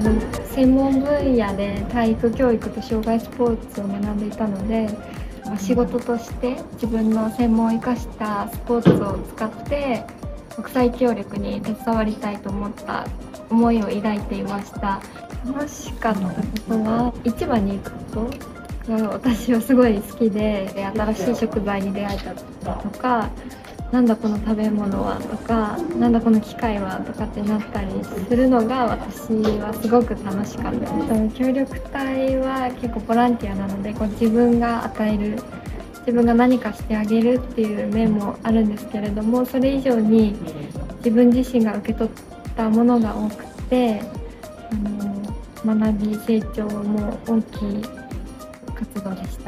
専門分野で体育教育と障害スポーツを学んでいたので、仕事として自分の専門を生かしたスポーツを使って国際協力に携わりたいと思った思いを抱いていました。楽しかったことは市場に行くことが私はすごい好きで、新しい食材に出会えたとか、なんだこの食べ物はとか、なんだこの機械はとかってなったりするのが私はすごく楽しかったです。協力隊は結構ボランティアなので、自分が与える、自分が何かしてあげるっていう面もあるんですけれども、それ以上に自分自身が受け取ったものが多くて、学び成長も大きい活動でした。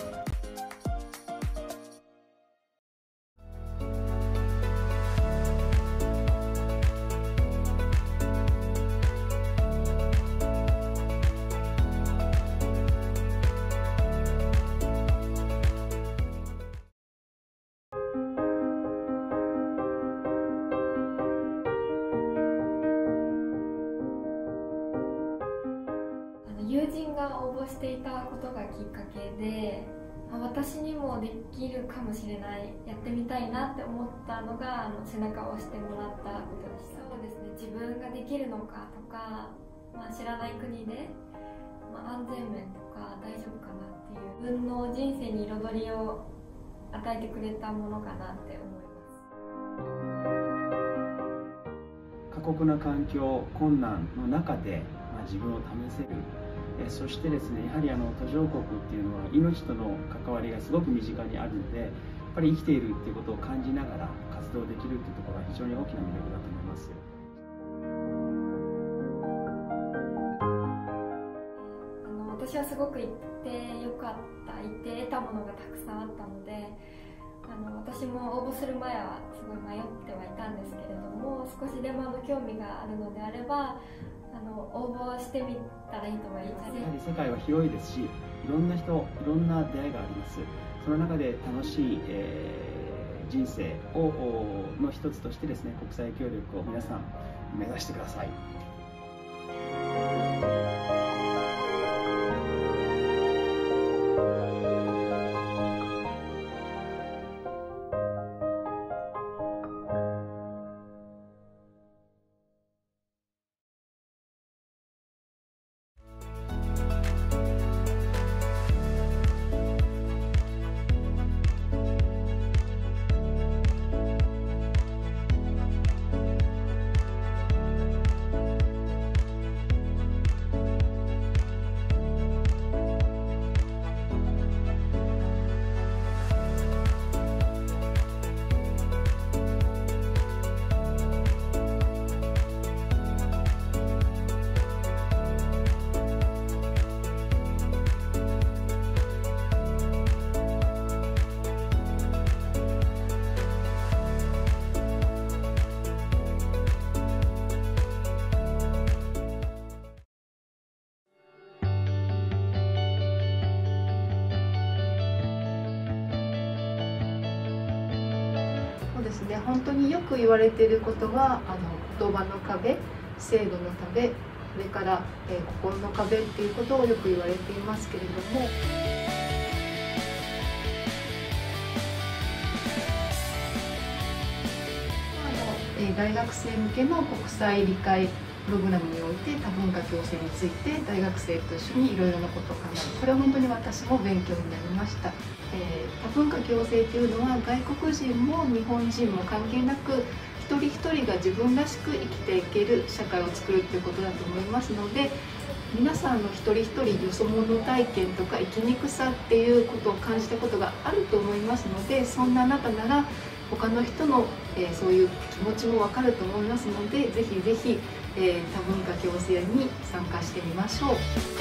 友人が応募していたことがきっかけで、私にもできるかもしれない、やってみたいなって思ったのが背中を押してもらったことでした。そうですね、自分ができるのかとか、知らない国で、安全面とか大丈夫かなっていう、自分の人生に彩りを与えてくれたものかなって思います。 過酷な環境、困難の中で、自分を試せる。そしてですね、やはり途上国っていうのは命との関わりがすごく身近にあるので、やっぱり生きているっていうことを感じながら活動できるっていうところが非常に大きな魅力だと思います。 私はすごく行ってよかった、行って得たものがたくさんあったので、私も応募する前はすごい迷ってはいたんですけれども、少しでも興味があるのであれば応募してみたらいいと思います。 やはり世界は広いですし、いろんな人、いろんな出会いがあります。その中で楽しい、人生の一つとしてですね、国際協力を皆さん目指してください。 ですね、本当によく言われていることは言葉の壁、制度の壁、それから、心の壁っていうことをよく言われていますけれども、大学生向けの国際理解プログラムにおいて多文化共生について大学生と一緒にいろいろなことを考える、これは本当に私も勉強になりました。多文化共生というのは外国人も日本人も関係なく一人一人が自分らしく生きていける社会を作るということだと思いますので、皆さんの一人一人よそ者体験とか生きにくさっていうことを感じたことがあると思いますので、そんなあなたなら他の人の、そういう気持ちも分かると思いますので、ぜひぜひ、多文化共生に参加してみましょう。